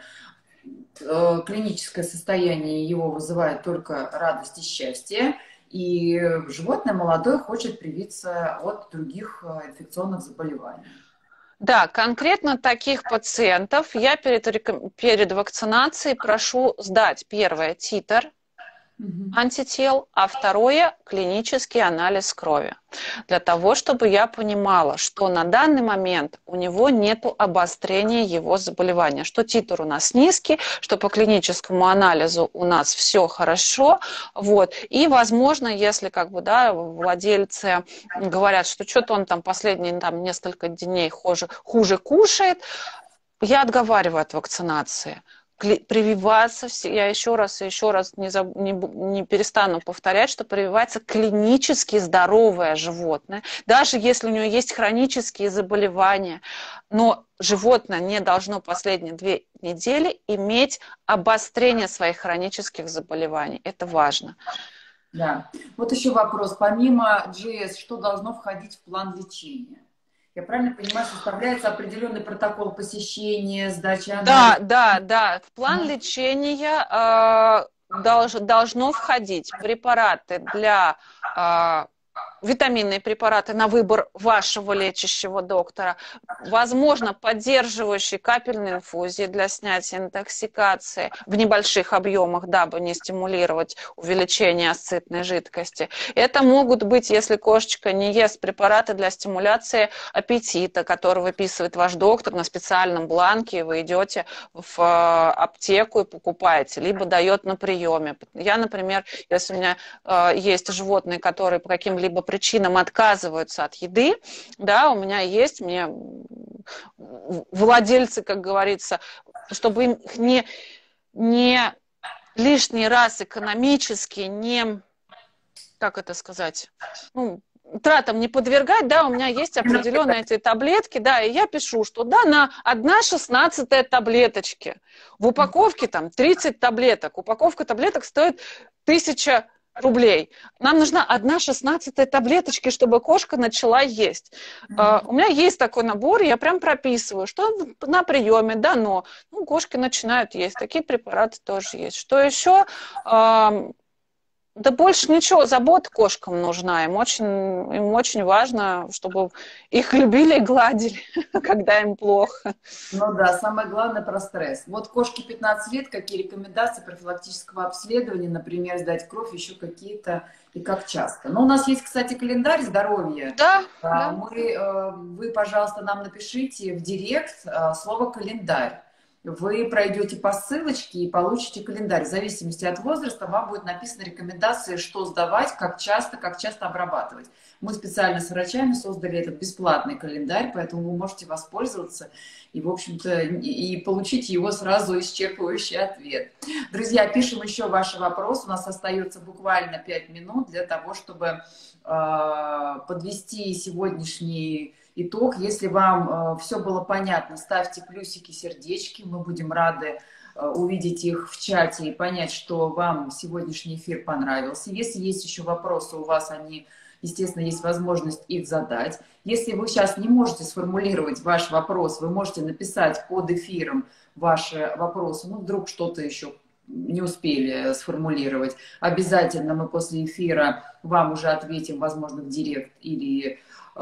[SPEAKER 1] Клиническое состояние его вызывает только радость и счастье, и животное молодое хочет привиться от других инфекционных заболеваний.
[SPEAKER 2] Да, конкретно таких пациентов я перед, перед вакцинацией прошу сдать первое титр антител, а второе клинический анализ крови. Для того, чтобы я понимала, что на данный момент у него нет обострения его заболевания, что титр у нас низкий, что по клиническому анализу у нас все хорошо. Вот. И, возможно, если как бы, да, владельцы говорят, что что-то он там последние там, несколько дней хуже, хуже кушает, я отговариваю от вакцинации. Прививаться, я еще раз и еще раз не, заб, не, не перестану повторять, что прививается клинически здоровое животное, даже если у него есть хронические заболевания, но животное не должно последние две недели иметь обострение своих хронических заболеваний. Это важно.
[SPEAKER 1] Да. Вот еще вопрос. Помимо джи эс, что должно входить в план лечения? Я правильно понимаю, составляется определенный протокол посещения, сдачи анализа?
[SPEAKER 2] Да, да, да. В план лечения э, долж, должно входить препараты для... Э, витаминные препараты на выбор вашего лечащего доктора, возможно, поддерживающие капельные инфузии для снятия интоксикации в небольших объемах, дабы не стимулировать увеличение асцитной жидкости. Это могут быть, если кошечка не ест, препараты для стимуляции аппетита, который выписывает ваш доктор на специальном бланке, вы идете в аптеку и покупаете, либо дает на приеме. Я, например, если у меня э, есть животные, которые по каким-либо причинам отказываются от еды, да, у меня есть, мне владельцы, как говорится, чтобы им не, не лишний раз экономически не, как это сказать, ну, тратам не подвергать, да, у меня есть определенные эти таблетки, да, и я пишу, что да, на одна шестнадцатая таблеточки. В упаковке там тридцать таблеток. Упаковка таблеток стоит тысяча рублей. Нам нужна одна шестнадцатая таблеточки, чтобы кошка начала есть. Mm-hmm. У меня есть такой набор, я прям прописываю, что на приеме дано. Ну, кошки начинают есть. Такие препараты тоже есть. Что еще? Да больше ничего, забота кошкам нужна. Им очень, им очень важно, чтобы их любили и гладили, когда им плохо.
[SPEAKER 1] Ну да, самое главное про стресс. Вот кошке пятнадцать лет, какие рекомендации профилактического обследования, например, сдать кровь, еще какие-то, и как часто. Но у нас есть, кстати, календарь здоровья.
[SPEAKER 2] Да,
[SPEAKER 1] а,
[SPEAKER 2] да.
[SPEAKER 1] Мы, вы, пожалуйста, нам напишите в директ слово «календарь». Вы пройдете по ссылочке и получите календарь. В зависимости от возраста вам будет написано рекомендации, что сдавать, как часто, как часто обрабатывать. Мы специально с врачами создали этот бесплатный календарь, поэтому вы можете воспользоваться и, в общем-то, и получить его сразу исчерпывающий ответ. Друзья, пишем еще ваши вопросы. У нас остается буквально пять минут для того, чтобы э, подвести сегодняшний итог. Если вам э, все было понятно, ставьте плюсики, сердечки. Мы будем рады э, увидеть их в чате и понять, что вам сегодняшний эфир понравился. Если есть еще вопросы у вас, они, естественно, есть возможность их задать. Если вы сейчас не можете сформулировать ваш вопрос, вы можете написать под эфиром ваши вопросы. Ну, вдруг что-то еще не успели сформулировать. Обязательно мы после эфира вам уже ответим, возможно, в директ или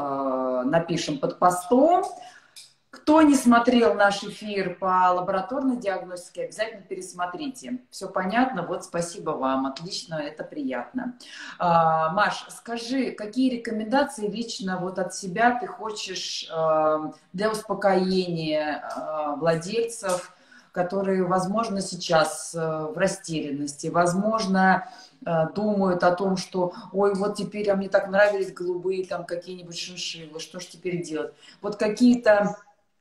[SPEAKER 1] напишем под постом. Кто не смотрел наш эфир по лабораторной диагностике, обязательно пересмотрите. Все понятно? Вот спасибо вам. Отлично, это приятно. А, Маш, скажи, какие рекомендации лично вот от себя ты хочешь а, для успокоения а, владельцев, которые, возможно, сейчас а, в растерянности, возможно, думают о том, что ой, вот теперь, а мне так нравились голубые там какие-нибудь шиншиллы, что ж теперь делать? Вот какие-то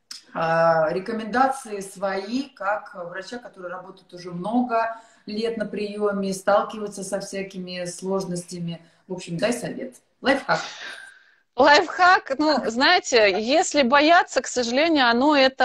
[SPEAKER 1] э, рекомендации свои, как врача, которые работают уже много лет на приеме, сталкиваются со всякими сложностями. В общем, дай совет. Лайфхак.
[SPEAKER 2] Лайфхак, ну, знаете, если бояться, к сожалению, оно это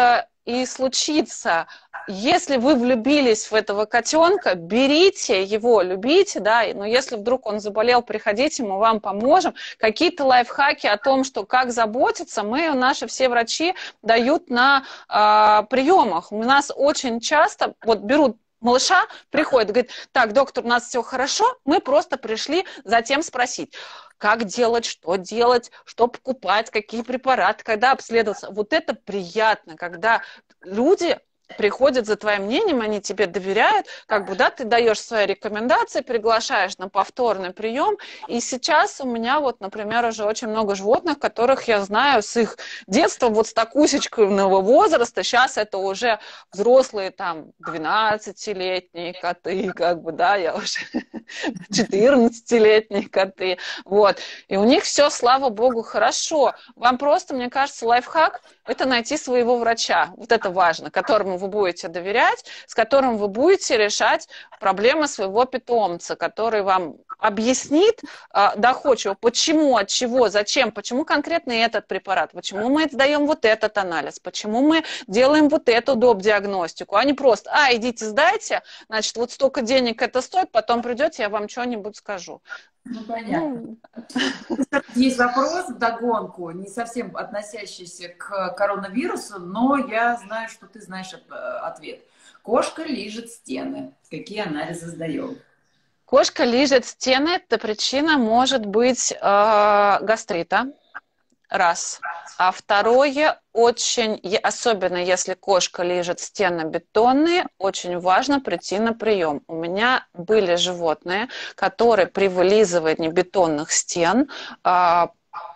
[SPEAKER 2] и случится. Если вы влюбились в этого котенка, берите его, любите, да, но если вдруг он заболел, приходите, мы вам поможем. Какие-то лайфхаки о том, что как заботиться, мы, наши все врачи дают на э, приемах. У нас очень часто вот берут малыша, приходит, говорит, так, доктор, у нас все хорошо, мы просто пришли затем спросить, как делать, что делать, что покупать, какие препараты, когда обследоваться. Вот это приятно, когда люди приходят за твоим мнением, они тебе доверяют, как бы, да, ты даешь свои рекомендации, приглашаешь на повторный прием, и сейчас у меня вот, например, уже очень много животных, которых я знаю с их детства, вот с такусечного возраста, сейчас это уже взрослые, там, двенадцатилетние коты, как бы, да, я уже четырнадцатилетние коты, вот, и у них все, слава богу, хорошо. Вам просто, мне кажется, лайфхак – это найти своего врача, вот это важно, которому вы будете доверять, с которым вы будете решать проблемы своего питомца, который вам объяснит э, доходчиво, почему, от чего, зачем, почему конкретно этот препарат, почему мы сдаем вот этот анализ, почему мы делаем вот эту доп. Диагностику, а не просто, а, идите сдайте, значит, вот столько денег это стоит, потом придете, я вам что-нибудь скажу.
[SPEAKER 1] Ну, понятно. Ну... Есть вопрос вдогонку, не совсем относящийся к коронавирусу, но я знаю, что ты знаешь ответ. Кошка лижет стены. Какие анализы сдаем?
[SPEAKER 2] Кошка лижет стены, эта причина может быть э, гастрита. Раз. А второе, очень, особенно если кошка лижет стены бетонные, очень важно прийти на прием. У меня были животные, которые при вылизывании бетонных стен а,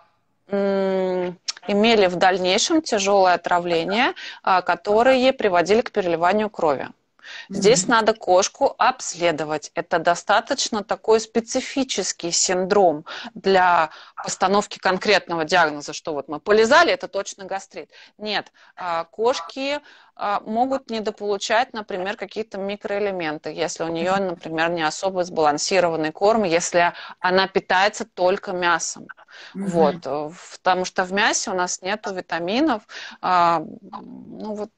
[SPEAKER 2] м, имели в дальнейшем тяжелое отравление, а, которые приводили к переливанию крови. Здесь mm-hmm. надо кошку обследовать. Это достаточно такой специфический синдром для постановки конкретного диагноза, что вот мы полизали, это точно гастрит. Нет, кошки могут недополучать, например, какие-то микроэлементы, если у нее, например, не особо сбалансированный корм, если она питается только мясом. Mm-hmm. Вот, потому что в мясе у нас нету витаминов. Ну вот.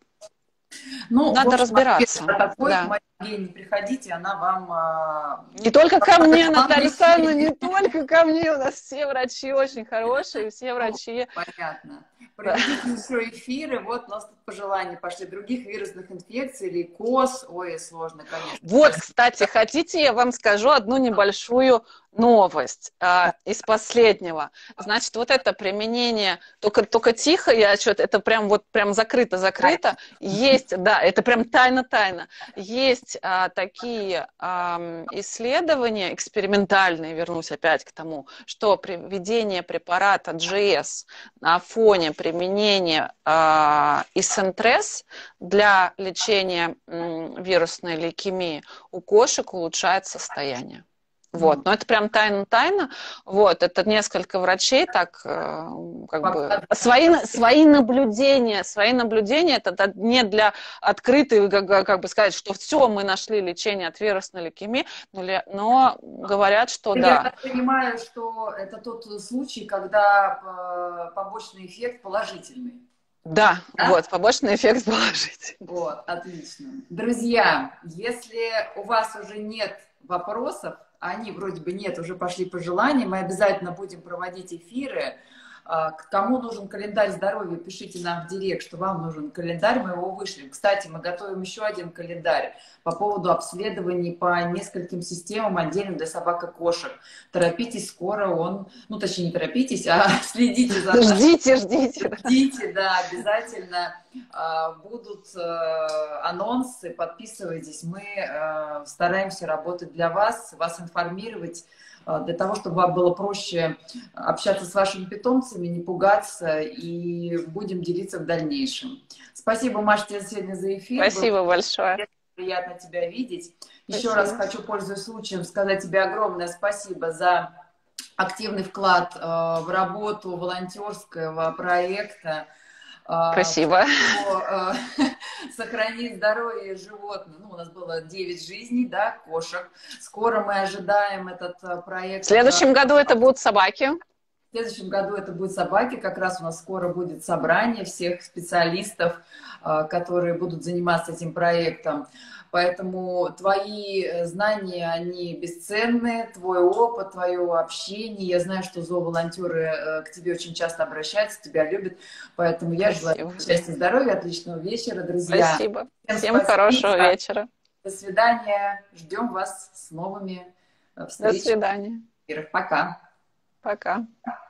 [SPEAKER 1] Ну,
[SPEAKER 2] надо
[SPEAKER 1] общем,
[SPEAKER 2] разбираться.
[SPEAKER 1] Такой,
[SPEAKER 2] да.
[SPEAKER 1] К Марии не приходите, она вам...
[SPEAKER 2] Не только ко мне, Наталья Александровна, не только ко мне. У нас все врачи очень хорошие, все врачи...
[SPEAKER 1] Понятно. Проведите еще эфиры, вот у нас тут пожелания пошли. Других вирусных инфекций или коз, ой, сложно, конечно.
[SPEAKER 2] Вот, кстати, хотите, я вам скажу одну небольшую новость а, из последнего. Значит, вот это применение, только, только тихо, я что-то, это прям вот прям закрыто-закрыто. Есть, да, это прям тайна-тайна. Есть а, такие а, исследования экспериментальные, вернусь опять к тому, что при введении препарата джи эс на фоне применения а, исентрес для лечения м, вирусной лейкемии у кошек улучшает состояние. Вот, но это прям тайна-тайна. Вот, это несколько врачей так, как бы, свои, свои наблюдения, свои наблюдения, это не для открытой, как, как бы сказать, что все, мы нашли лечение от вирусной лейкемии, но говорят, что
[SPEAKER 1] я
[SPEAKER 2] да.
[SPEAKER 1] Я так понимаю, что это тот случай, когда побочный эффект положительный.
[SPEAKER 2] Да, да, вот, побочный эффект положительный.
[SPEAKER 1] Вот, отлично. Друзья, если у вас уже нет вопросов, они вроде бы нет, уже пошли пожелания, мы обязательно будем проводить эфиры. Кому нужен календарь здоровья, пишите нам в директ, что вам нужен календарь, мы его вышлем. Кстати, мы готовим еще один календарь по поводу обследований по нескольким системам отдельно для собак и кошек. Торопитесь, скоро он, ну точнее не торопитесь, а следите за нами.
[SPEAKER 2] Ждите, ждите.
[SPEAKER 1] Ждите, да, обязательно будут анонсы, подписывайтесь. Мы стараемся работать для вас, вас информировать, для того, чтобы вам было проще общаться с вашими питомцами, не пугаться, и будем делиться в дальнейшем. Спасибо, Маша, тебе сегодня за эфир.
[SPEAKER 2] Спасибо Было большое.
[SPEAKER 1] Приятно тебя видеть. Еще
[SPEAKER 2] Спасибо.
[SPEAKER 1] раз хочу, пользуясь случаем, сказать тебе огромное спасибо за активный вклад в работу волонтерского проекта.
[SPEAKER 2] Спасибо.
[SPEAKER 1] Что, сохранить здоровье животных. Ну, у нас было девять жизней, да, кошек. Скоро мы ожидаем этот проект.
[SPEAKER 2] В следующем году это будут собаки.
[SPEAKER 1] В следующем году это будут собаки. Как раз у нас скоро будет собрание всех специалистов, которые будут заниматься этим проектом. Поэтому твои знания, они бесценны, твой опыт, твое общение. Я знаю, что зооволонтеры к тебе очень часто обращаются, тебя любят. Поэтому я желаю счастья, здоровья, отличного вечера, друзья.
[SPEAKER 2] Спасибо.
[SPEAKER 1] Всем,
[SPEAKER 2] Всем
[SPEAKER 1] спасибо.
[SPEAKER 2] хорошего вечера.
[SPEAKER 1] До свидания. Ждем вас с новыми встречами.
[SPEAKER 2] До свидания.
[SPEAKER 1] Пока.
[SPEAKER 2] Пока.